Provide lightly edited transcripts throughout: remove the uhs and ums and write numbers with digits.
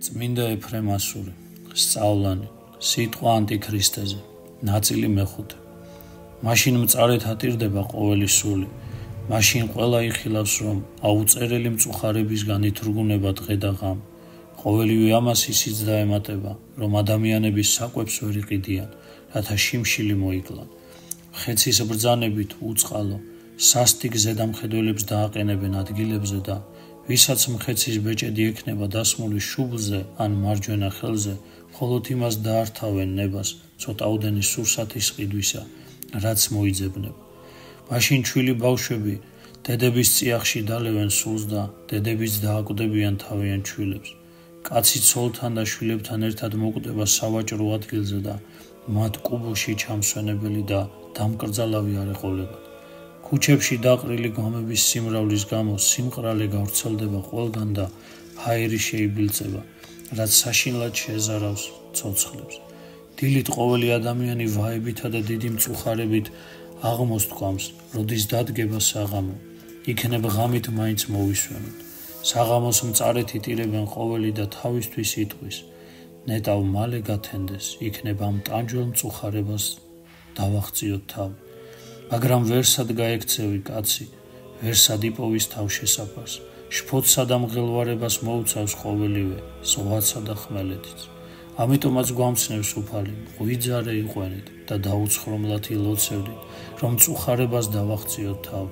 წმინდა ეფრემ ასური, სწავლანი, სიტყვა ანტიქრისტეზე, ნაწილი მეხუთე. მაშინ მწარეთ ატირდება ყოველი სული, მაშინ ყველა იხილავს, რომ აუწერელი მწუხარებისგან ითრგუნება დღე და ღამე. ყოველივე ამას ისიც დაემატება, რომ ადამიანების საკვებს ვერ იყიდიან, რათა შიმშილი მოიკლან. ხეცის ბრძანებით უწყალო, სასტიკ ზედამხედველებს დააყენებენ ადგილებზე და ვისაც მხეცის ბეჭედი ექნება დასმული შუბლზე ან მარჯვენა ხელზე, მხოლოდ იმას დაართავენ ნებას, ცოტაოდენი სურსათის ყიდვისა, რაც მოიძებნება. მაშინ ჩვილი ბავშვები დედების წიაღში დალევენ სულს და დედებიც დააკვდებიან თავიანთ შვილებს. კაცი ცოლთან და შვილებთან ერთად მოკვდება სავაჭრო ადგილზე და მათ კუბოში ჩამსვენებელი და დამკრძალავი არ ეყოლებათ. ქუჩებში დაყრილი გამების სიმრავლის გამო სიმყრალე გავრცელდება ყველგან და ჰაერი შეიბილწება, რაც საშინლად შეეზარავს ცოცხლებს. დილით ყოველი ადამიანი ვაებითა და დიდი მწუხარებით აღმოსთქვამს, როდის დადგება საღამო, იქნებ ღამით მაინც მოვისვენოთ. საღამოს მწარეთ იტირებენ ყოველი და თავისთვის იტყვის, ნეტავ მალე გათენდეს, იქნებ ამ ტანჯველ მწუხარებას დავაღწიოთ თავი. მაგრამ ვერსად გაექცევი კაცი, ვერსად იპოვის თავშესაფარს, შფოთსა და მღელვარებას მოუწავს ყოველივე, ზღვაცა და ხმელეთიც. ამიტომაც გვამცნევს უფალი, ღვიძარე იყვენით და დაუცხრომლად ილოცევდით, რომ მწუხარებას დავაღწიოთ თავი.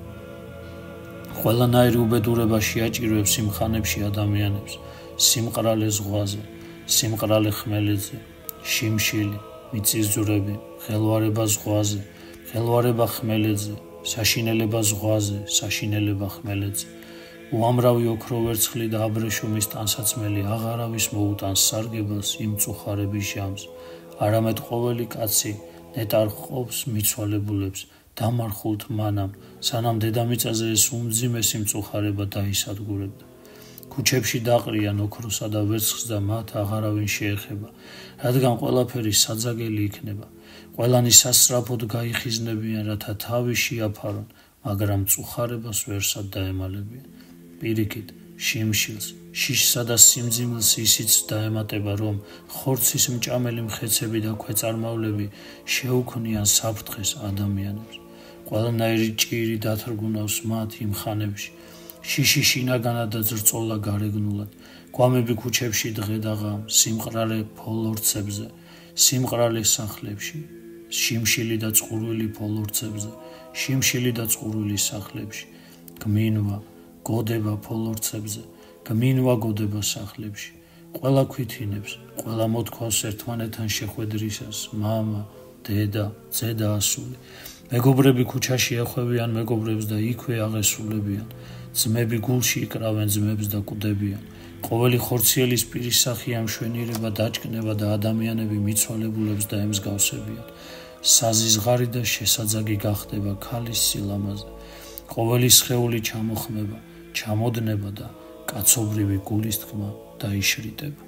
ყველანაირი უბედურება შეაჭირვებს იმ ხანებში ადამიანებს, სიმყრალე ზღვაზე, სიმყრალე ხმელეთზე, შიმშილი, მიწისძვრები, ღელვარება ზღვაზე, ღელვარება ხმელეთზე, საშინელება ზღვაზე, საშინელება ხმელეთზე. უამრავი ოქრო ვერცხლი და აბრეშუმის ტანსაცმელი აღარავის მოუტანს სარგებელს იმ მწუხარების ჟამს, არამედ ყოველი კაცი ნეტარ ყოფს მიცვალებულებს დამარხულთ მანამ, სანამ დედამიწაზე ეს უმძიმესი მწუხარება დაისადგურებდა. ქუჩებში დაყრიან ოქროსა და ვერცხლს და მათ აღარავინ შეეხება, რადგან ყველაფერი საძაგელი იქნება. ყველანი სასწრაფოდ გაიხიზნებიან, რათა თავი შეაფარონ, მაგრამ მწუხარებას ვერსად დაემალებიან. პირიქით, შიმშილს, შიშსა და სიმძიმლს ისიც დაემატება, რომ ხორცის მჭამელი მხეცები და ქვეწარმავლები შეუქმნიან საფრთხეს ადამიანებს. ყველანაირი ჭირი დათრგუნავს მათ იმ ხანებში, შიში შინაგანად და ძრწოლა გარეგნულად, გვამები ქუჩებში დღე და ღამ, სიმყრალე ფოლორცებზე, სიმყრალე სახლებში, შიმშილი და წყურვილი ფოლორცებზე, შიმშილი და წყურვილი სახლებში, გმინვა, გოდება ფოლორცებზე, გმინვა გოდება სახლებში. ყველა ქვითინებს, ყველა მოთქვავს ერთმანეთთან შეხვედრისას, მამა, დედა, ძე და ასული. მეგობრები ქუჩაში ეხვევიან მეგობრებს და იქვე აღესრულებიან. ძმები გულში იკრავენ ძმებს და კვდებიან. ყოველი ხორციელის პირისახი ამშვენიერება დაჭკნება და ადამიანები მიცვალებულებს და ემსგავსებიან. საზიზღარი და შესაძაგი გახდება ქალის სილამაზე. ყოველი სხეული ჩამოხმება, ჩამოდნება და კაცობრივი გულის თქმა დაიშრიტება.